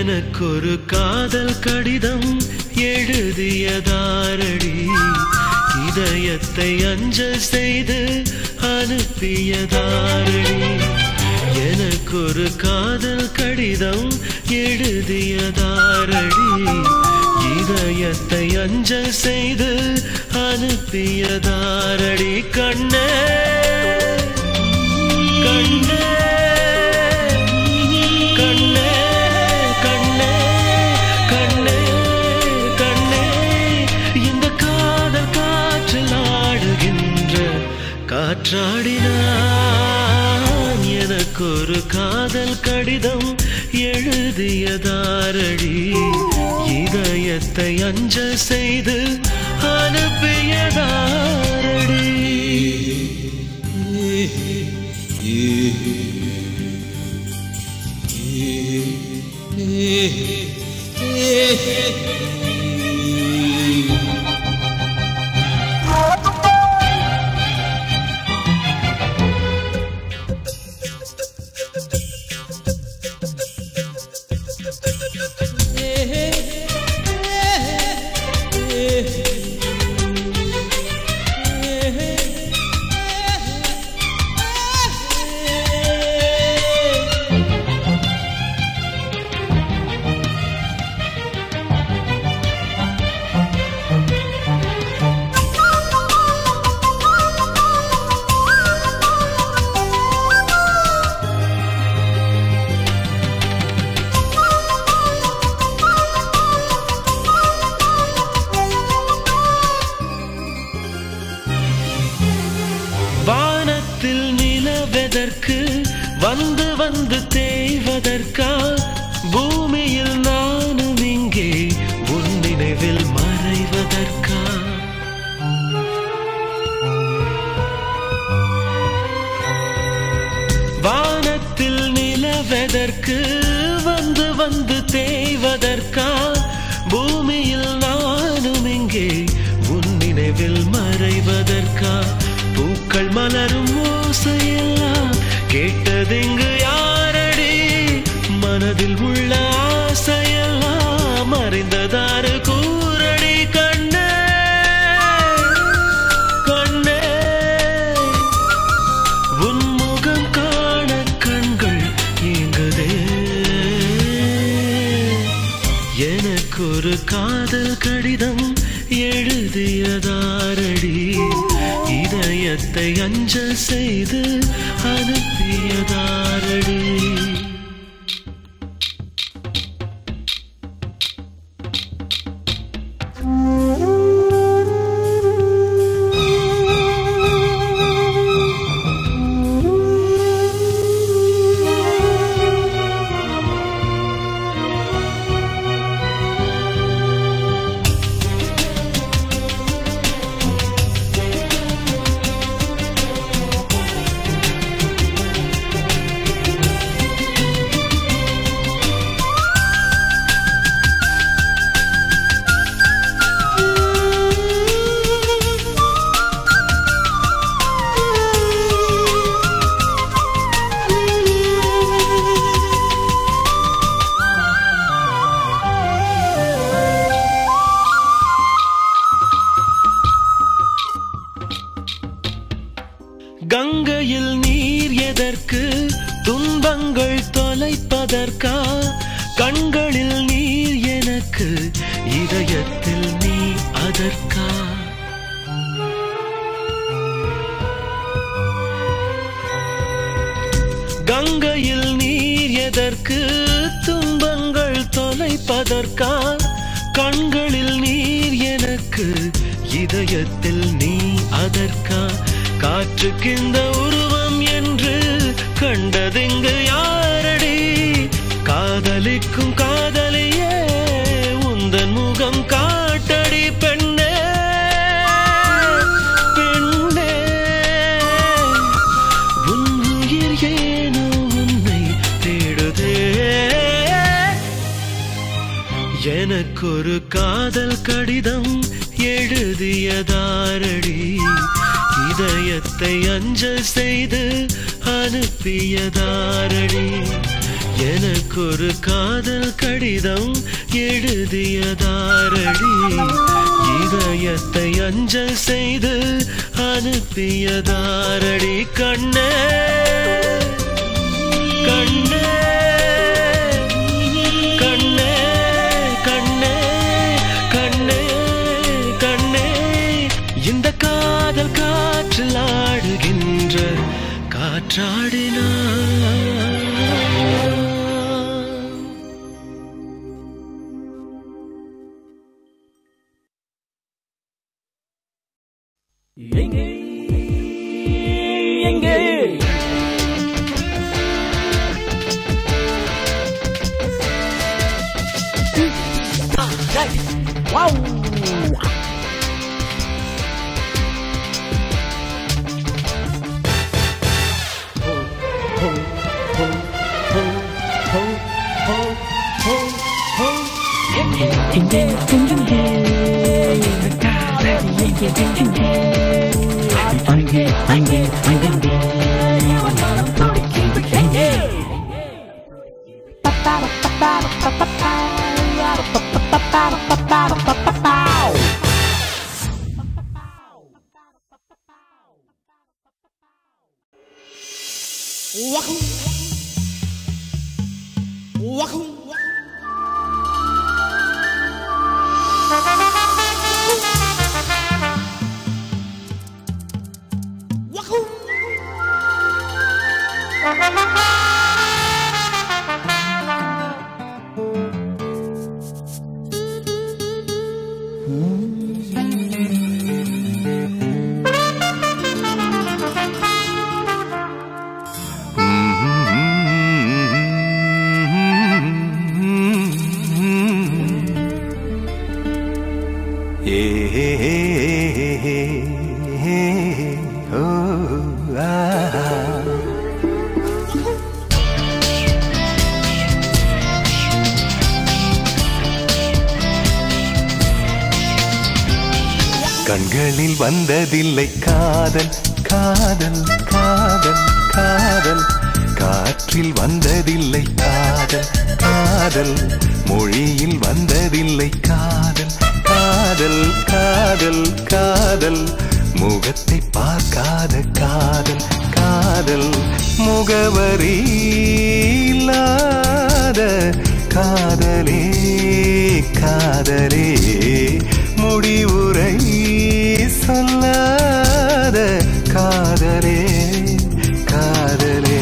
எனக்கொரு காதல் கடிதம் எழுதியதாரடி இதயத்தை அஞ்சல் செய்து அனுப்பியதாரடி எனக்கொரு காதல் கடிதம் எழுதியதாரடி இதயத்தை அஞ்சல் செய்து அனுப்பியதாரடி கண்ணே கண்ணே கண்ணே கண்ணே கண்ணே கண்ணே இந்த காதல் காற்றில் ஆடுகின்ற காற்றாடினான் எனக்கொரு காதல் கடிதம் எழுதியதாரடி இதயத்தை அஞ்சல் செய்து அனுப்பியதாரடி வானத்தில் நிலவெதற்கு வந்து வந்து தேய்வதற்கா பூமியில் நானும் இங்கே உன் நினைவில் மறைவதற்கா வானத்தில் நிலவெதற்கு வந்து வந்து தேய்வதற்கா பூமியில் நானும் இங்கே உன் நினைவில் மறைவதற்கா பூக்கள் மலரும் ஓசையெல்லாம் கேட்டதிங்கு யாரடி மனதில் உள்ள ஆசையெல்லாம் அறிந்ததாறு கூரடி கண்ணே கண்ணே உன் முகம் காண கண்கள் ஏங்குதே எனக்கொரு காதல் கடிதம் எழுதியதாரடி இதயத்தை அஞ்சல் செய்து அனுப்பியதாரடி கங்கையில் நீர் எதற்கு துன்பங்கள் தொலைப்பதற்கா கண்களில் நீர் எனக்கு இதயத்தில் நீ அதற்கா கங்கையில் நீர் எதற்கு துன்பங்கள் தொலைப்பதற்கா கண்களில் நீர் எனக்கு இதயத்தில் நீ அதற்கா காற்றுக்கு இந்த உருவம் என்று கண்டதிங்கு யாரடி காதலிக்கும் காதலியே உந்தன் முகம் காட்டடி பெண்ணே பெண்ணே உன் உயிர் ஏனோ உன்னை தேடுதே எனக்கொரு காதல் கடிதம் எழுதியதாரடி இதயத்தை அஞ்சல் செய்து அனுப்பியதாரடி எனக்கொரு காதல் கடிதம் எழுதியதாரடி இதயத்தை அஞ்சல் செய்து அனுப்பியதாரடி கண்ணே கண்ணே கண்ணே கண்ணே கண்ணே கண்ணே இந்த காதல் காற்றில் ஆடுகின்ற காற்றாடினார் எங்கே எங்கே வாவ் கண்களில் வந்ததில்லை காதல் காதல் காதல் காதல் காற்றில் வந்ததில்லை காதல் காதல் மொழியில் வந்ததில்லை காதல் காதல் காதல் காதல் முகத்தை பார்க்காத காதல் காதல் முகவரி இல்லாத காதலே காதலே முடிவுரை சொல்லாத காதலே காதலே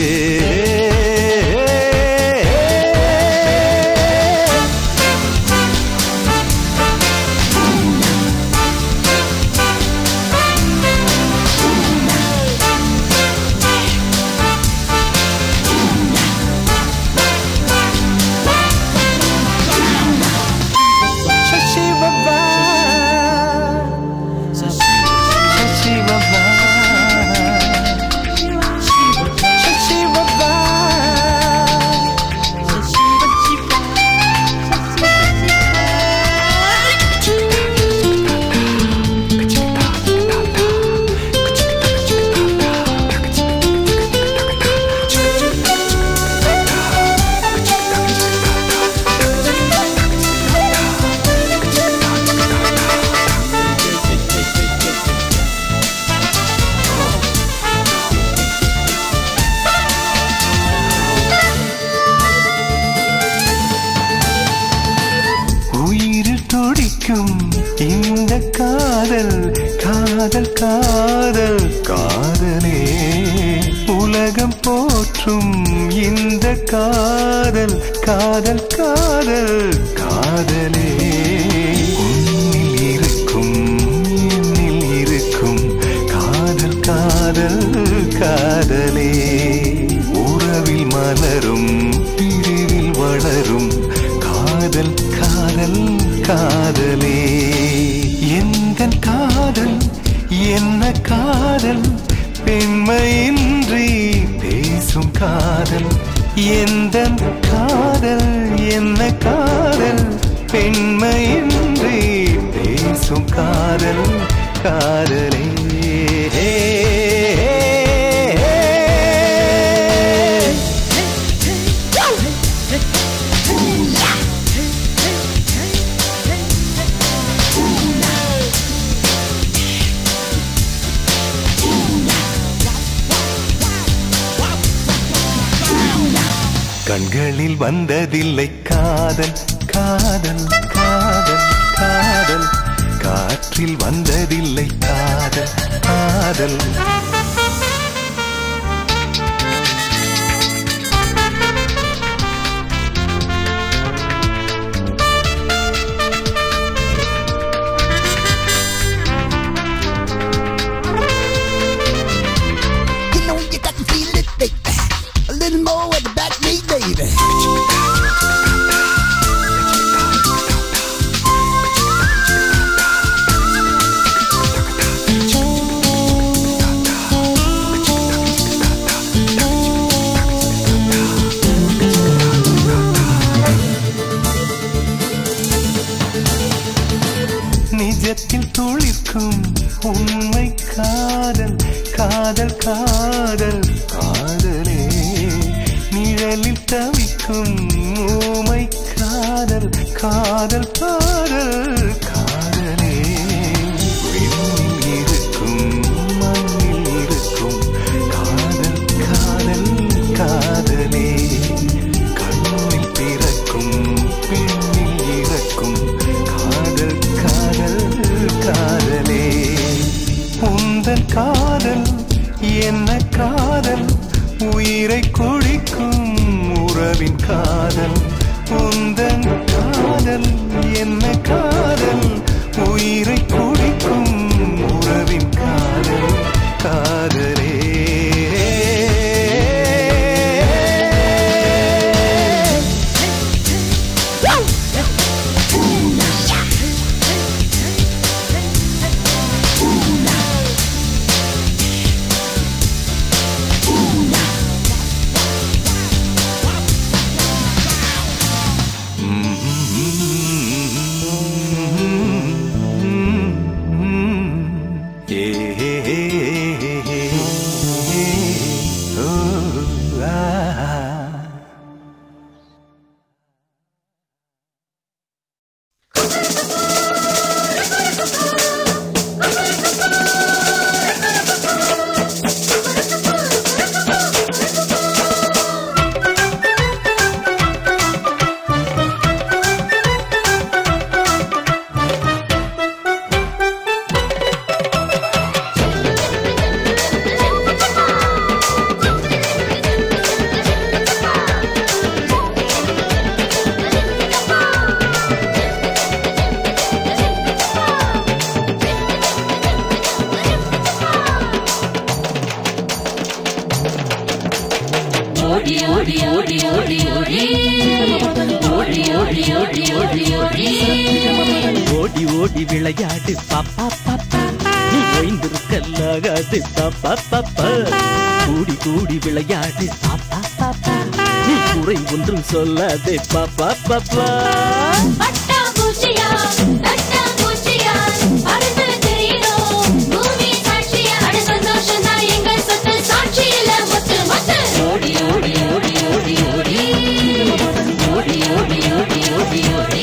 இந்த காதல் காதல் காதல் காதலே உலகம் போற்றும் இந்த காதல் காதல் காதல் காதலே உன்னில் இருக்கும் என்னில் இருக்கும் காதல் காதல் காதலே உறவில் மலரும் பிரிவில் வளரும் காதல் காதல் காதலே எந்தன் காதல் என்ன காதல் பெண்மையின்றி பேசும் காதல் எந்தன் காதல் என்ன காதல் பெண்மையின்றி பேசும் காதல் காதலே கண்களில் வந்ததில்லை காதல் காதல் காதல் காதல் காற்றில் வந்ததில்லை காதல் காதல் நிஜத்தில் துளிக்கும் உண்மை காதல் காதல் காதல் காதலே நிழலில் தவிக்கும் ஊமை காதல் காதல் காதல் காதலே விண்ணில் இருக்கும் மண்ணில் இருக்கும் காதல் காதல் காதலே கண்ணில் பிறக்கும் பெண்ணில் இறக்கும் காதல் காதல் காதலே உந்தன் காதல் என்ன காதல் உயிரை குடிக்கும் உறவின் காதல் உந்தன் காதல் என்ன காதல் உயிரை குடிக்கும் உறவின் காதல் காதலே ஓடி ஓடி விளையாடு பாப்பா பாப்பா நீ ஓய்ந்திருக்கல்லாகாது பாப்பா பாப்பா கூடி கூடி விளையாடு பாப்பா பாப்பா நீ குறை ஒன்றும் சொல்லாதே பாப்பா பாப்பா ஓடி ஓடி ஓடி ஓடி ஓடி ஓடி ஓடி ஓடி ஓடி ஓடி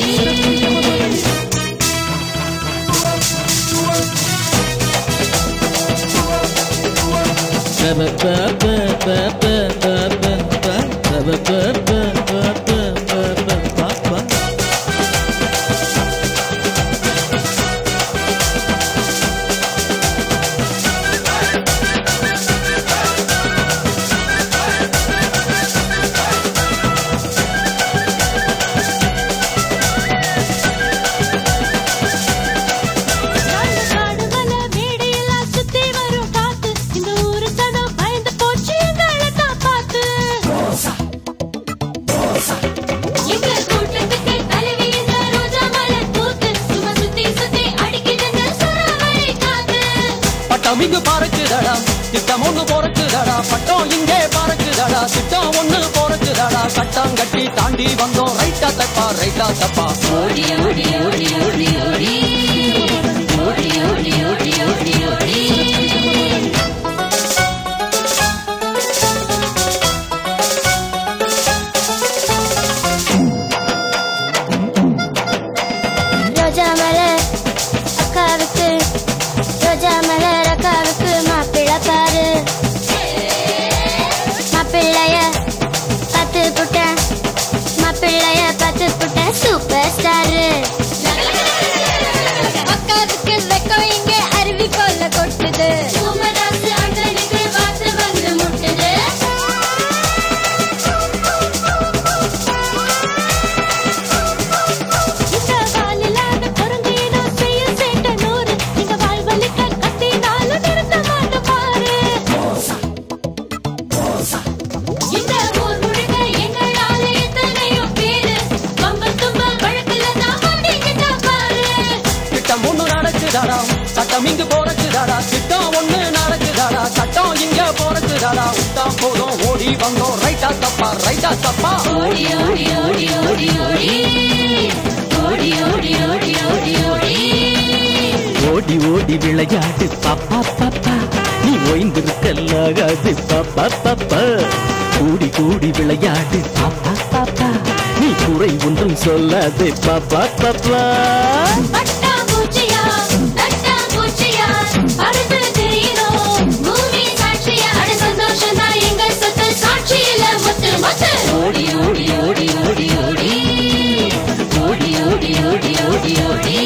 இங்கு பறக்குதடா திட்டம் ஒண்ணு பொறக்குதடா பட்டம் இங்கே பறக்குதடா திட்டம் ஒண்ணு பொறக்குதடா சட்டம் கட்டி தாண்டி வந்தோம் ரைட்டா தப்பா ஓடி ஓடி ஓடி ஓடி ஓடி ஓடி ஓடி ஓடி ஓடி ஓடி ரோஜா மலர் அக்காவுக்கு ரோஜா மலர் அக்காவுக்கு மாப்பிள்ளை பாரு மாப்பிள்ளைய பார்த்து புட்டேன் இந்த ஊர் முழுக்க எங்களால எத்தனையோ பேரு பம்பு தும்பல் வழக்குல தான் மாட்டிக்கிட்டா பாரு. திட்டம் ஒண்ணு நடக்குதாடா, சட்டம் இங்கு போறக்குதாடா. திட்டம் ஒண்ணு நடக்குதாடா, சட்டம் இங்க போறக்குதாடா. விட்டா போதும் ஓடி வந்தோம், ரைட்டா தப்பா ரைட்டா தப்பா. ஓடி ஓடி ஓடி ஓடி ஓடி ஓடி ஓடி ஓடி ஓடி ஓடி ஓடி ஓடி விளையாடு பாப்பா பாப்பா, நீ ஓய்ந்திருக்கலாகாது பாப்பா பாப்பா. கூடி கூடி விளையாடு பாப்பா பாப்பா, நீ குறை ஒன்றும் சொல்லாதே பாப்பா பாப்பா. பட்டா பூச்சியா தட்டா பூச்சியா பறந்து திரியிறோம் பூமி சாட்சியா. அட சந்தோஷம் தான் எங்க சொத்து, சாட்சி இல்ல மொத்து மொத்து. ஓடி ஓடி ஓடி ஓடி ஓடி ஓடி ஓடி ஓடி ஓடி ஓடி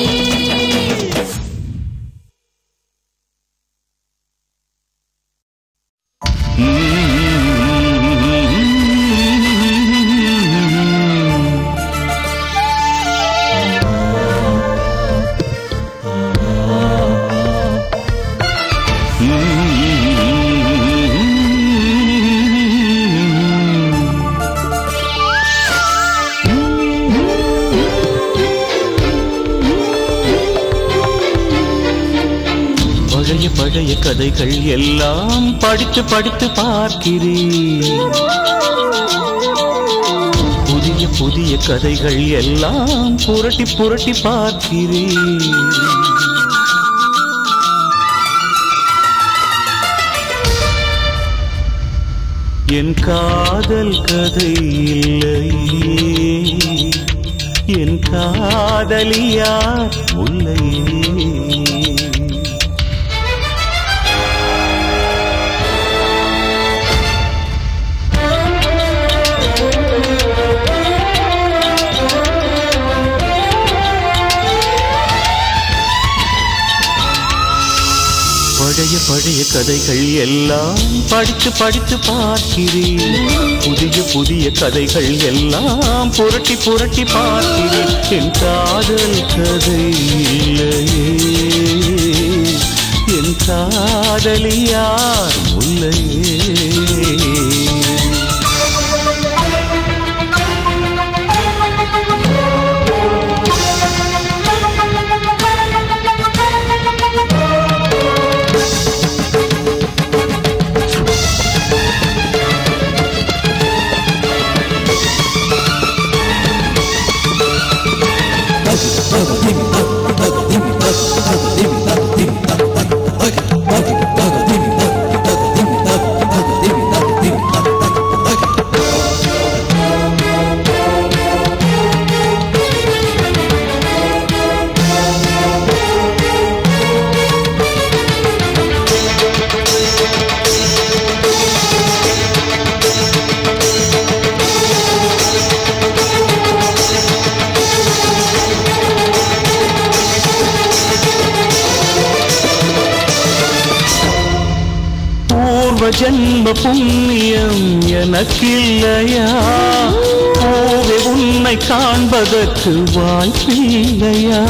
பழைய கதைகள் எல்லாம் படித்து படித்து பார்க்கிறேன். புதிய புதிய கதைகள் எல்லாம் புரட்டி புரட்டி பார்க்கிறேன். என் காதல் கதை இல்லையே, என் காதலியார் முல்லையே. பழைய பழைய கதைகள் எல்லாம் படித்து படித்து பார்க்கிறேன். புதிய புதிய கதைகள் எல்லாம் புரட்டி புரட்டி பார்க்கிறேன். என் காதல் கதை இல்லையே, என் காதலியார் முல்லையே. ஜன்ம புண்ணியம் எனக்கில்லையா, பூவே உன்னை காண்பதற்கு வாய்ப்பில்லையா.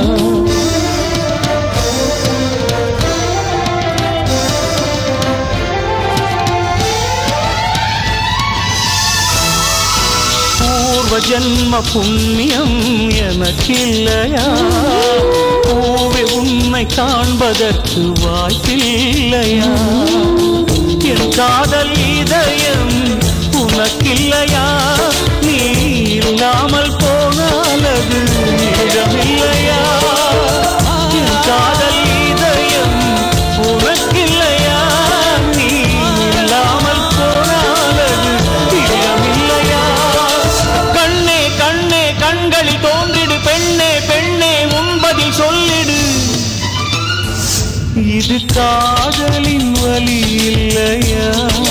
பூர்வ ஜன்ம புண்ணியம் எனக்கில்லையா, பூவே உன்னை காண்பதற்கு வாய்ப்பில்லையா. என் காதல் இதயம் உனக்கில்லையா, நீ இல்லாமல் போனால் அது இடமில்லையா. என் காதல் இதயம் உனக்கில்லையா, நீ இல்லாமல் போனால் அது இடமில்லையா. கண்ணே கண்ணே கண்களில் தோன்றிடு, பெண்ணே பெண்ணே உன்பதில் சொல்லிடு. இது காதலின் வலி இல்லையா,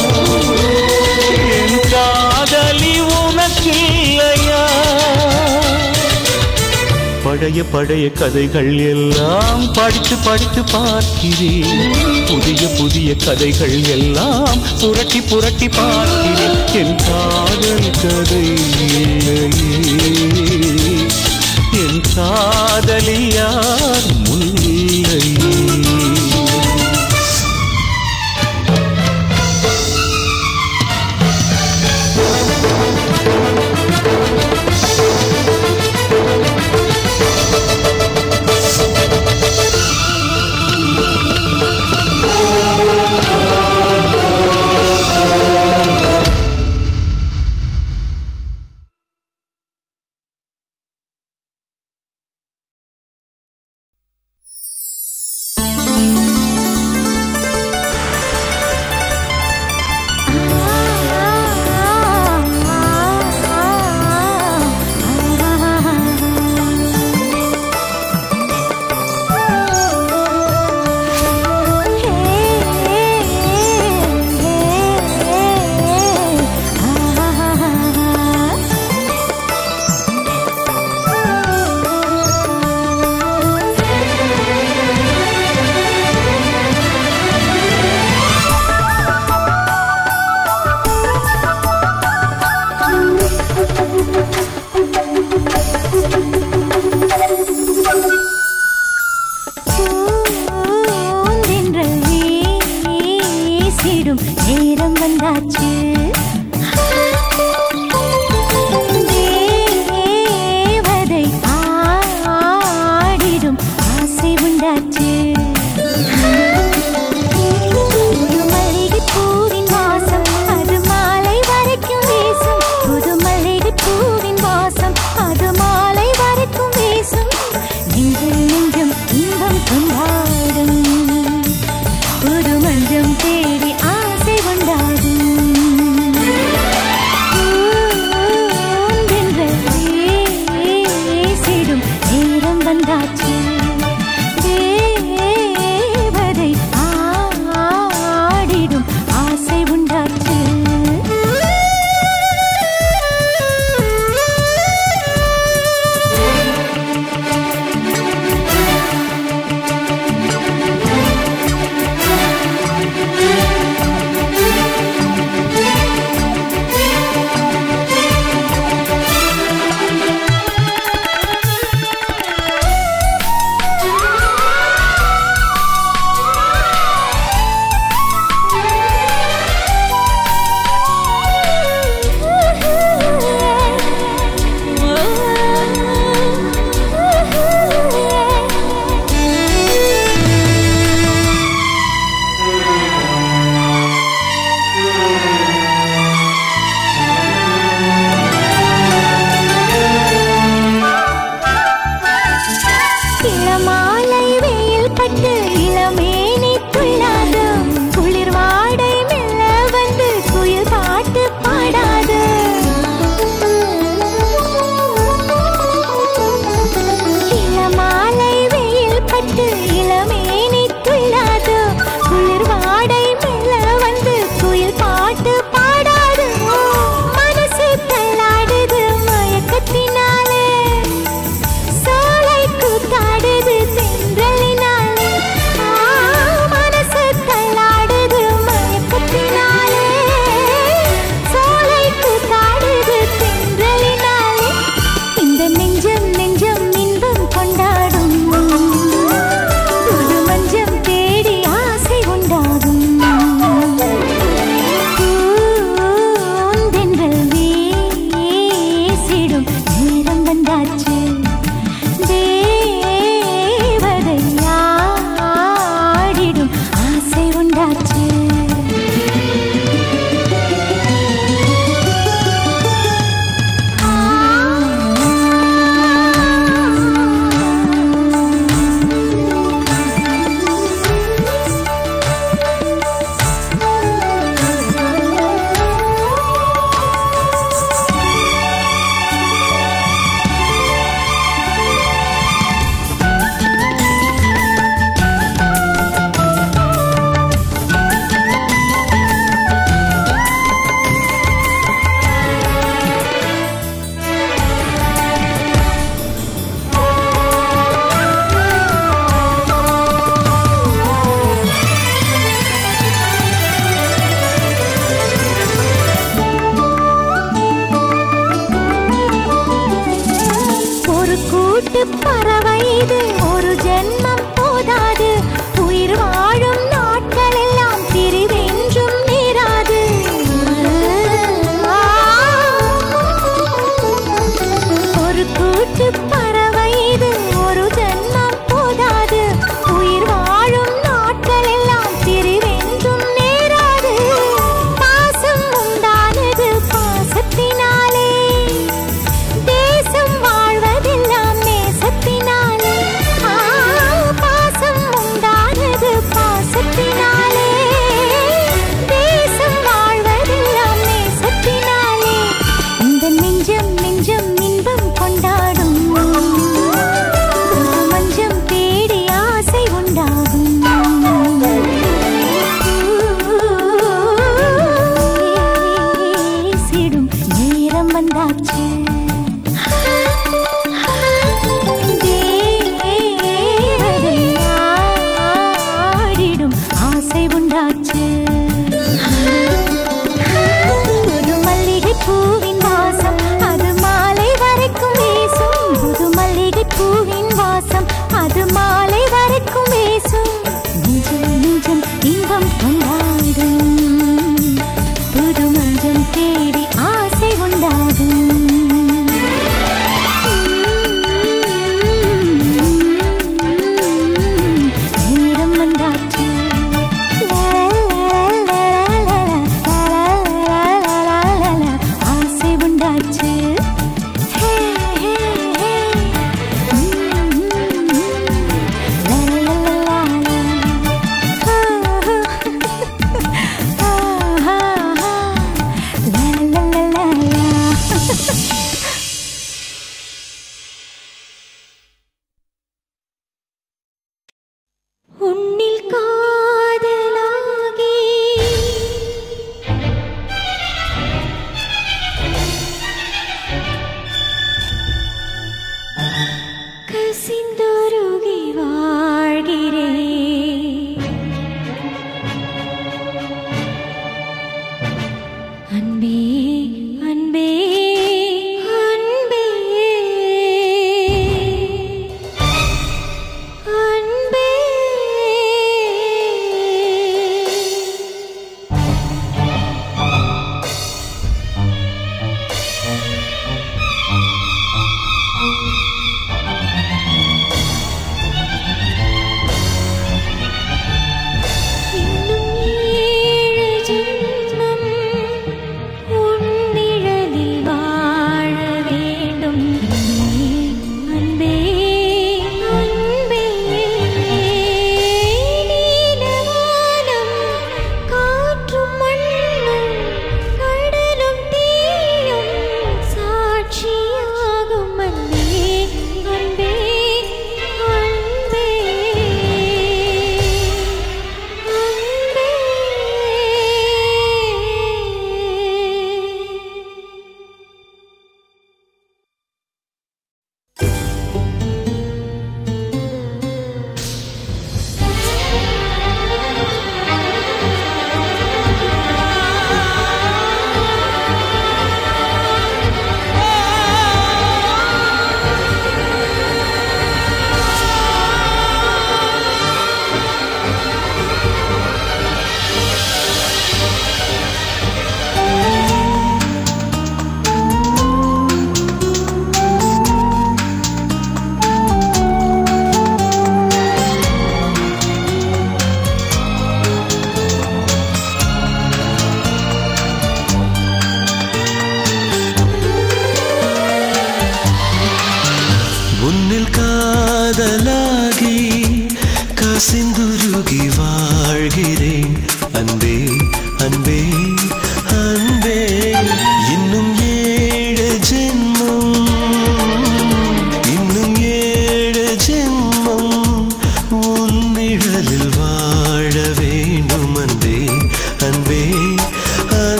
என் காதலி உனக்கில்லையா. பழைய பழைய கதைகள் எல்லாம் படித்து படித்து பார்க்கிறேன். புதிய புதிய கதைகள் எல்லாம் புரட்டி புரட்டி பார்க்கிறேன். என் காதல் கதை இல்லையே, என் காதலியார் முல்லையே.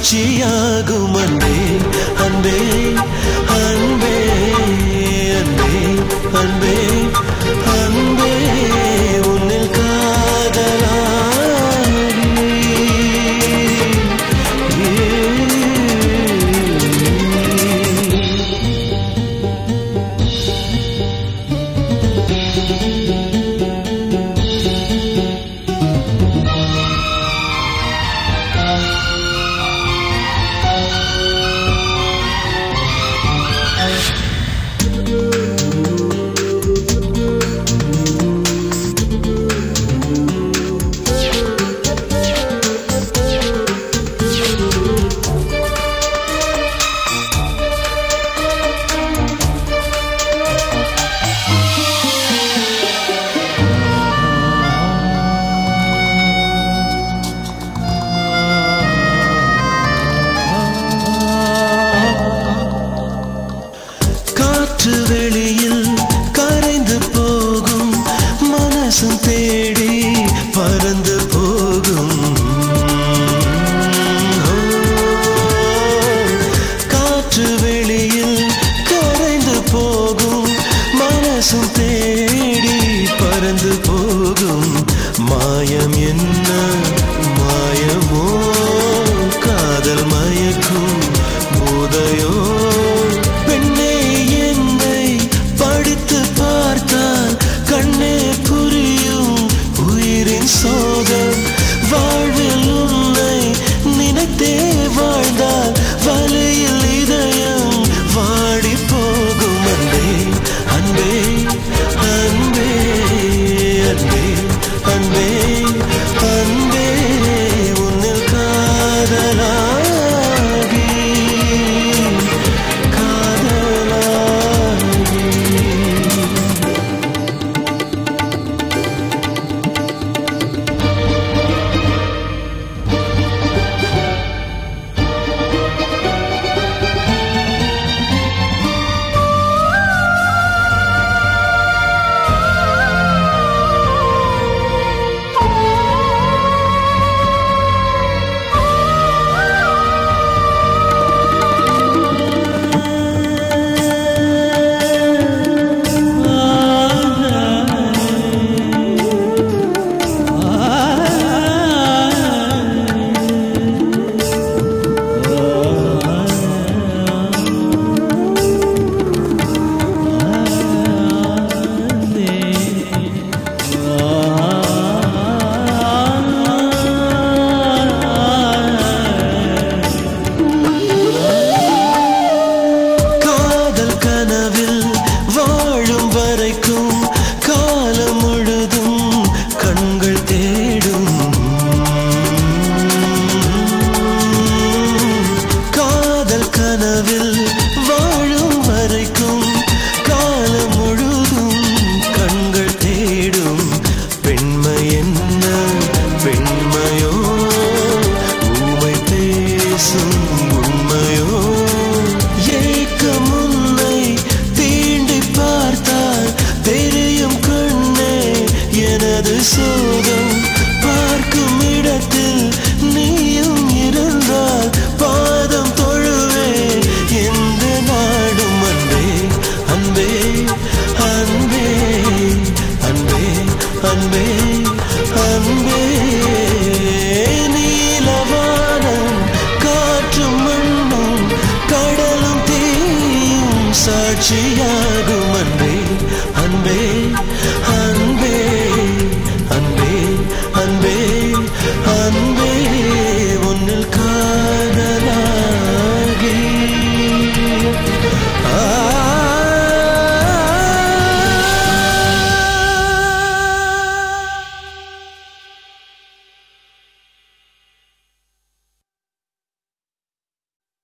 சாட்சியாகும் அன்பே அன்பே அன்பே அன்பே அன்பே அன்பே உன்னில் வெளியில் கரைந்து போகும் மனசும் தேடி பறந்து போகும் காற்று வெளியில் கரைந்து போகும் மனசும் தேடி பறந்து போகும் மாயம் என்ன மாயமோ காதல் மயக்கும் போதையோ கண்ணே புரியும் உயிரின் சோகம் வாழ்வில் உன்னை நினைத்தே வாழ்ந்தால் வலையில் இதயம் வாடி போகும் அன்பே அன்பே அன்பே அன்பே அன்பே அன்பே உன்னில் காதலாகி காலம் முழுதும் கண்கள் தேடும் காதல் கனவில் வாழும் வரைக்கும் காலம் முழுதும் கண்கள் தேடும் பெண்மை என்ன பெண்மையோ ஊமை பேசும் உண்மையோ ஏக்கம் உன்னை தீண்டி பார்த்தால் தெரியும் கண்ணே எனது சோகம் பார்க்கும் இடத்தில் நீயும் இருந்தால் பாதம் தொழுவே எந்த நாடும் அன்பே அன்பே அன்பே அன்பே அன்பே அன்பே நீலவானம் காற்றும் மண்ணும் கடலும் தீயும் சாட்சியாகும் அன்பே